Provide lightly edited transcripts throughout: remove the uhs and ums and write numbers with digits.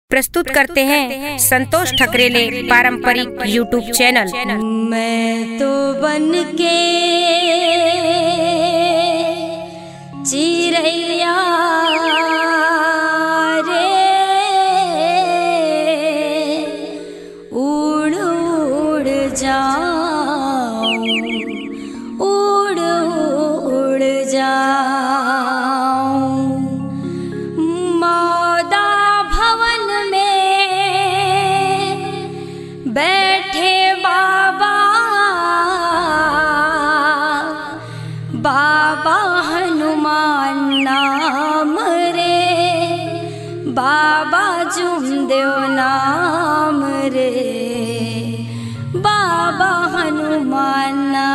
प्रस्तुत करते हैं संतोष ठकरेले पारंपरिक यूट्यूब चैनल। मैं तो बन के चिरैया रे उड़ उड़ जाऊं, उड़ उड़ जाऊं। मौदा भवन में बैठे बाबा, बाबा हनुमान नाम रे, बाबा जुमदेव नाम रे, बाबा हनुमान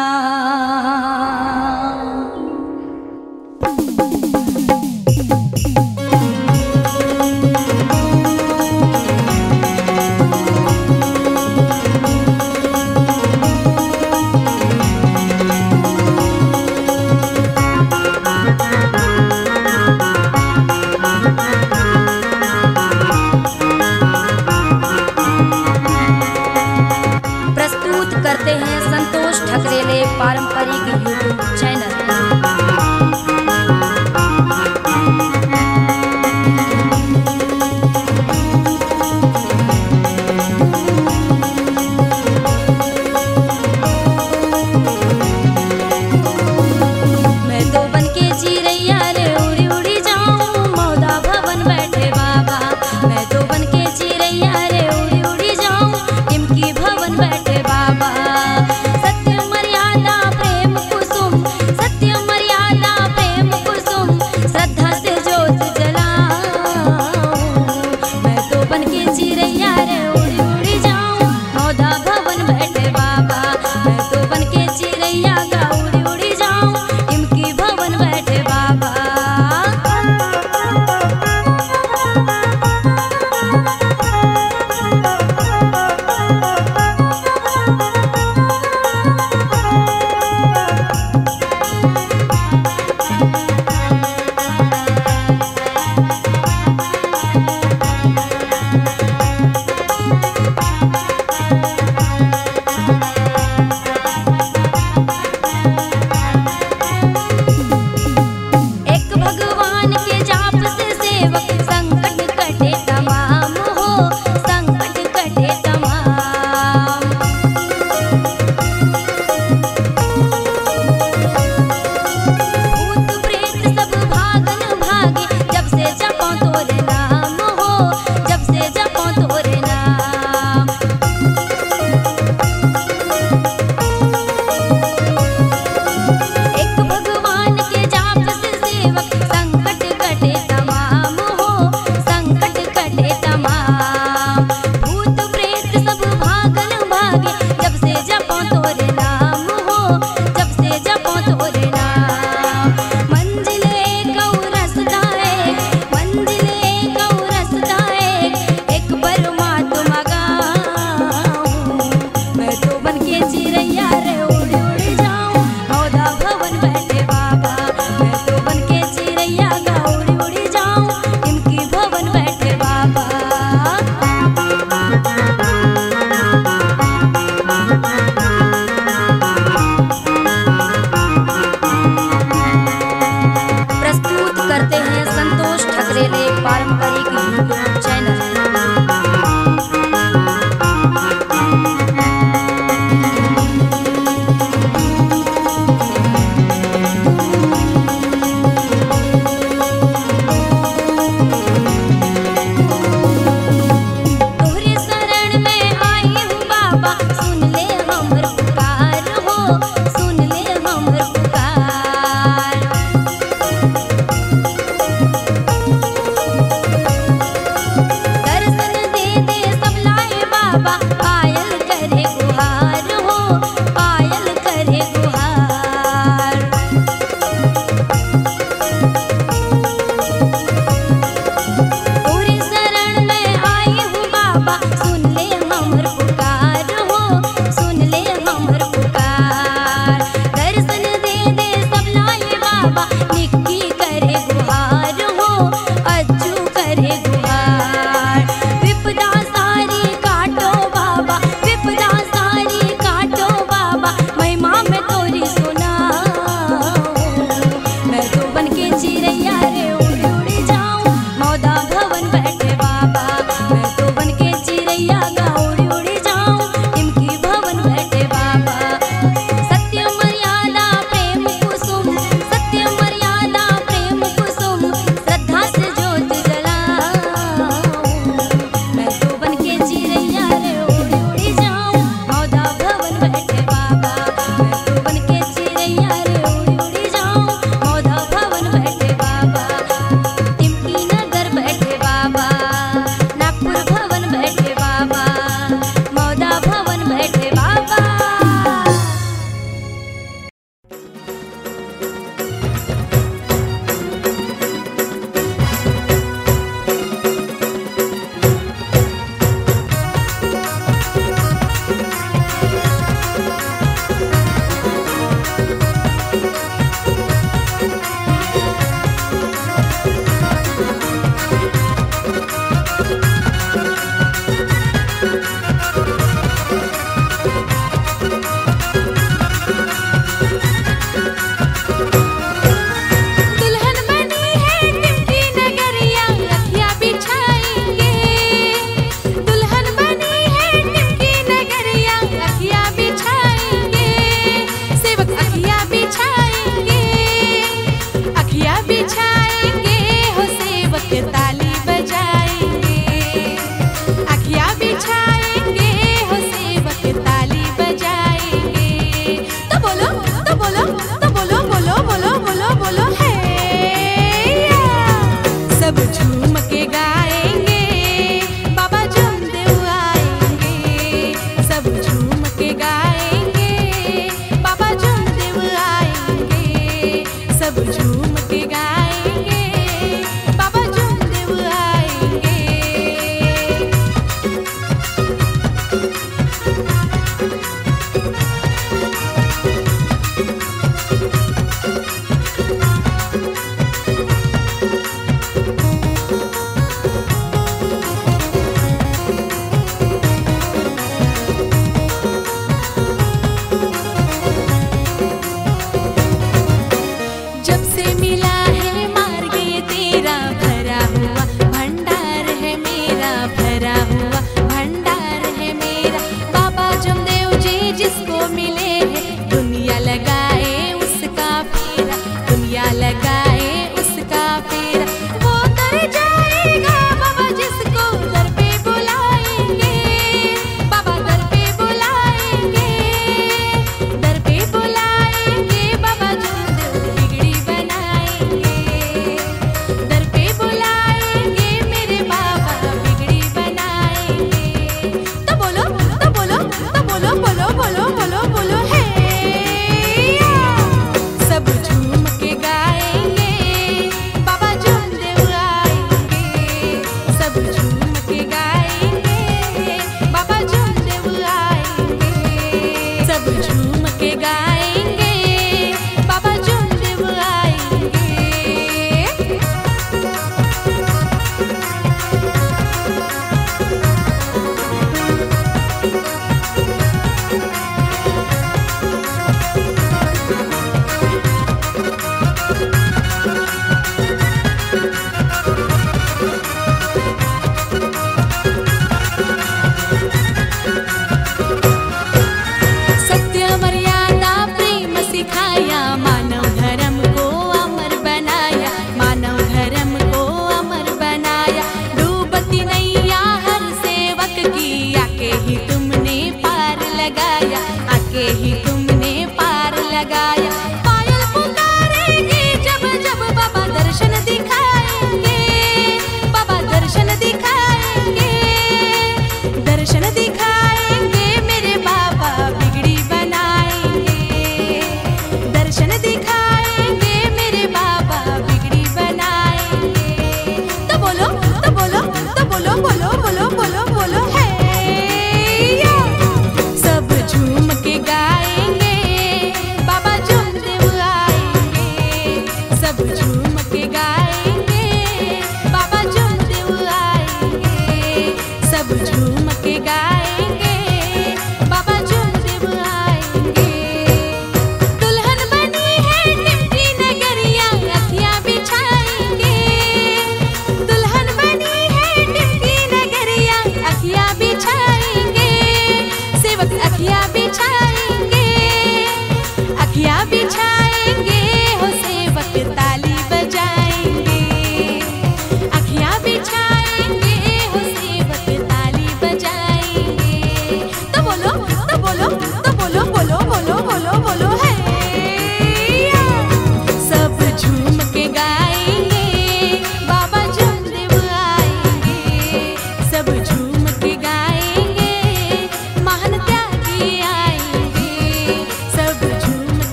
करते हैं संतोष ठकरेले पारंपरिक यूट्यूब चैनल। मैं तो बन के चिरैया रे उड़ी उड़ी जाऊं, मौदा भवन बैठे बाबा। मैं तो बन के चिरैया रे उड़ी उड़ी जाऊं, इनकी भवन बैठे बाबा। सत्य मर्यादा प्रेम कुसुम, सत्य मर्यादा प्रेम कुसुम, श्रद्धा से ज्योत जलाऊं। मैं तो बन के चिरैया रे उड़ी उड़ी जाऊं, मौदा भवन बैठे बाबा। मैं तो बन के चिरैया गा उड़ी उड़ी जाऊं, इनकी भवन बैठे बाबा। करते हैं संतोष ठकरेले पारंपरिक यूट्यूब चैनल। तोहरे शरण में आई हूँ बाबा, सुन ले हमर पुकार हो, सुन ले हमर पुकार। दर्शन दे दे सब लाए बाबा, पायल करे गुहार हो, पायल करे गुहार। तोरी शरण में आई हूँ बाबा, सुन ले हमर पुकार हो, सुन ले हमर पुकार। दर्शन दे दे सब लाए बाबा, निक्की करे गुहार हो, अज्जू करे गुहार। ठाकुर भवन बैठे बाबा, मौदा भवन बैठे बाबा।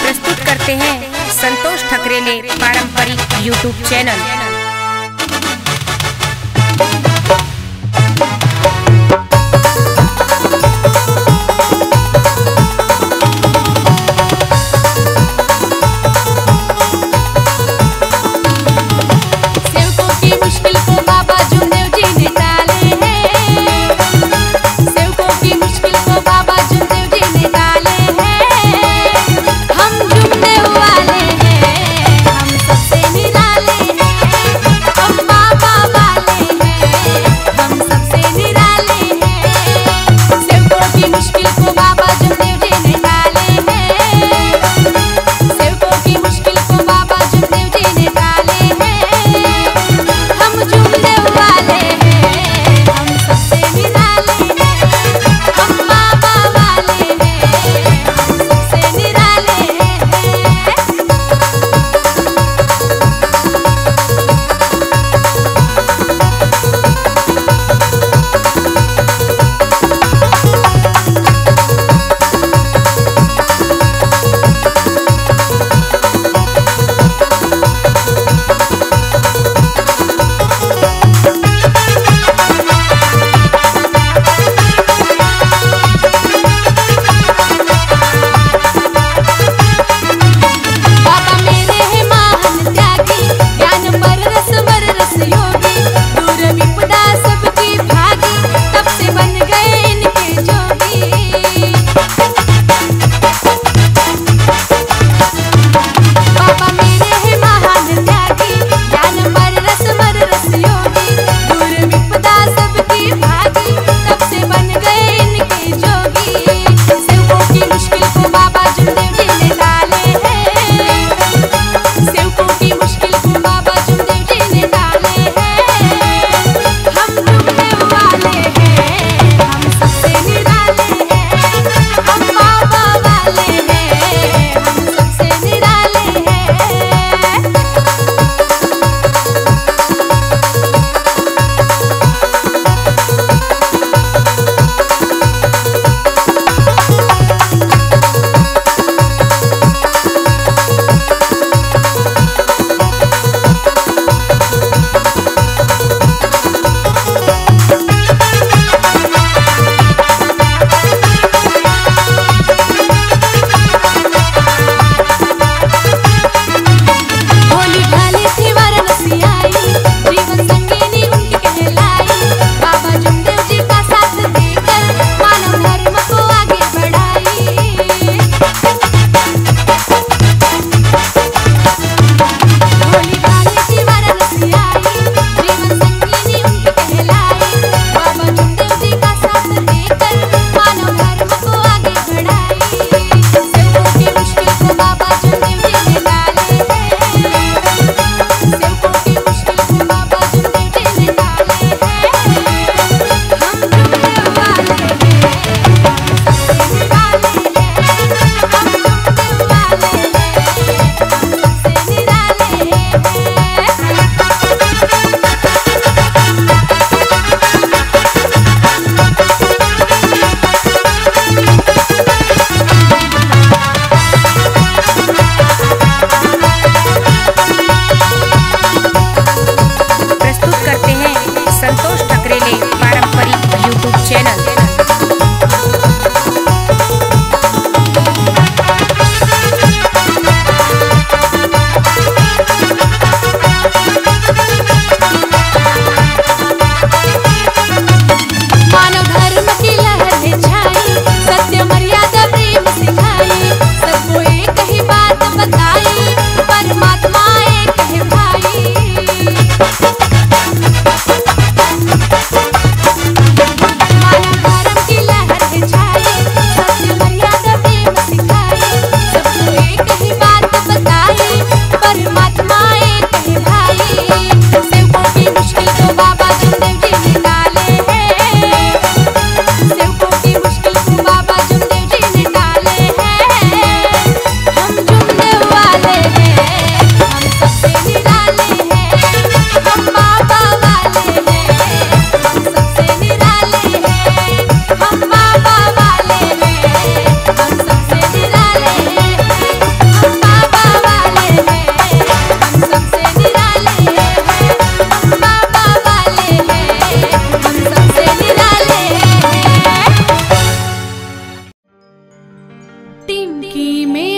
प्रस्तुत करते हैं संतोष ठकरेले पारंपरिक यूट्यूब चैनल। हम सबसे निराले हैं।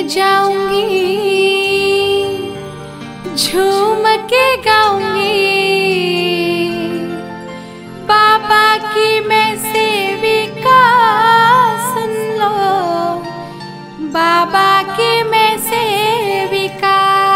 में जाऊंगी, झूम के गाऊंगी, बाबा की मैं सेविका, सुन लो बाबा की मैं सेविका।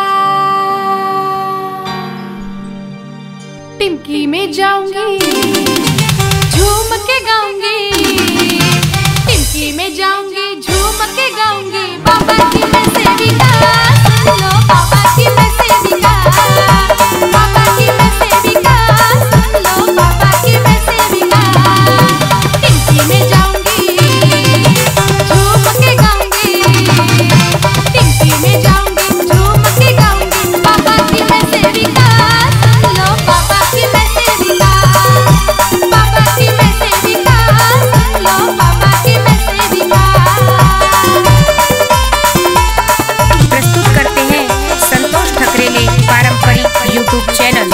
टिमकी में जाऊंगी, झूम के गाऊंगी, टिमकी में जाऊंगी, झूम के गाऊंगी, बाबा की मैं सेविका, सुन लो बाबा की मैं सेविका, बाबा की मैं सेविका, सुन लो बाबा की मैं सेविका। टिमकी में जाऊंगी, झूम के गाऊंगी, टिमकी में जाऊंगी, झूम के गाऊंगी, बाबा की मैं सेविका, सुन लो बाबा की मैं सेविका, बाबा की मैं सेविका, सुन लो बाबा की मैं सेविका। प्रस्तुत करते हैं संतोष ठकरेले पारंपरिक यूट्यूब चैनल।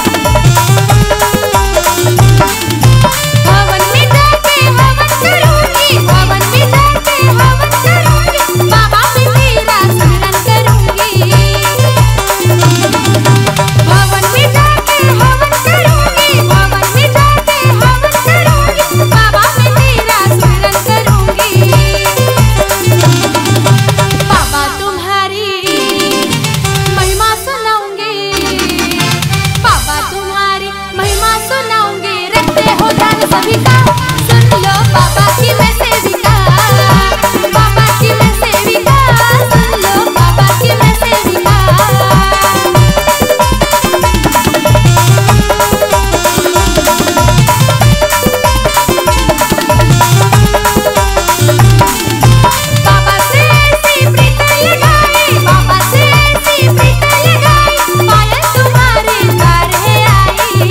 भवन में जाके हवन करूंगी, भवन में जाके हवन करूंगी, बाबा में तेरा स्मरण करूंगी। भवन में जाके हवन करूंगी, भवन में जाके हवन करूंगी, बाबा में तेरा स्मरण करूंगी। बाबा तुम्हारी महिमा सुनाऊंगी, बाबा तुम्हारी महिमा सुनाऊंगी, रखते हो ध्यान सभी का, सुन लो बाबा की मैं सेविका, बाबा की मैं सेविका, सुन लो बाबा की मैं सेविका। बाबा से ऐसी प्रीत लगाई, बाबा से ऐसी प्रीत लगाई, पायल तुम्हारे द्वार है आई।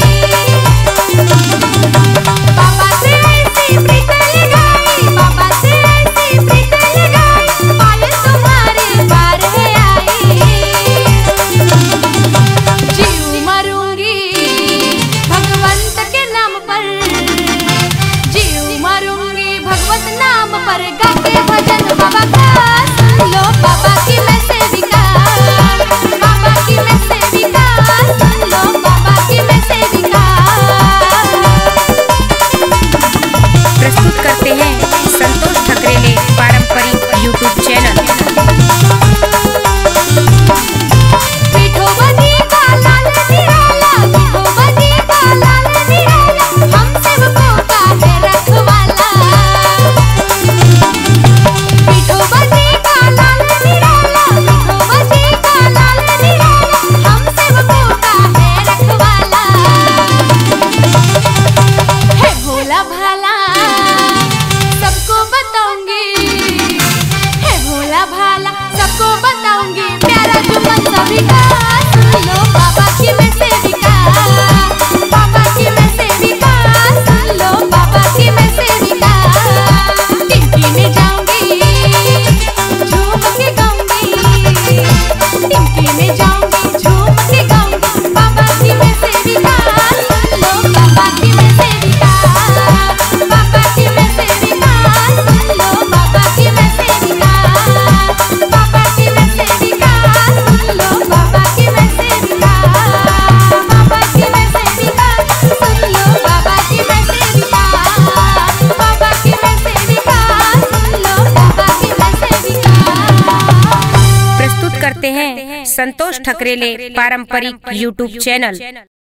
बाबा से ऐसी प्रीत लगाई, बाबा से ऐसी प्रीत लगाई, पायल तुम्हारे द्वार है आई। जीव मरूंगी भगवंत के नाम पर, जीव मरूंगी भगवत नाम पर, गाके भजन बाबा का, सुन लो बाबा की मैं सेविका, बाबा की मैं सेविका, सुन लो बाबा की मैं सेविका। प्रस्तुत करते हैं संतोष ठकरेले पारंपरिक यूट्यूब चैनल। विठोबा जी का लाल निराला, विठोबा जी का लाल निराला, हम सबको का है रखवाला। विठोबा जी का लाल निराला, विठोबा जी का लाल निराला, हम सबको का है रखवाला। है भोला भाला सबको बताऊंगी, है भोला भाला सबको बताऊंगी, प्यारा जुम्मन सभी का, सुन लो बाबा की मैं सेविका, बाबा की मैं सेविका, सुन लो बाबा की मैं सेविका। टिमकी में जाऊंगी, झूम के गाऊंगी, टिमकी में जाऊंगी, झूम के गाऊंगी, बाबा की मैं सेविका, सुन लो बाबा की मैं सेविका, बाबा की मैं सेविका, सुन लो बाबा की मैं सेविका, बाबा की मैं सेविका, सुन लो बाबा की मैं सेविका, बाबा की मैं सेविका, सुन लो बाबा की मैं सेविका, बाबा की मैं सेविका, सुन लो बाबा की मैं सेविका। प्रस्तुत करते हैं संतोष ठकरेले पारंपरिक यूट्यूब चैनल।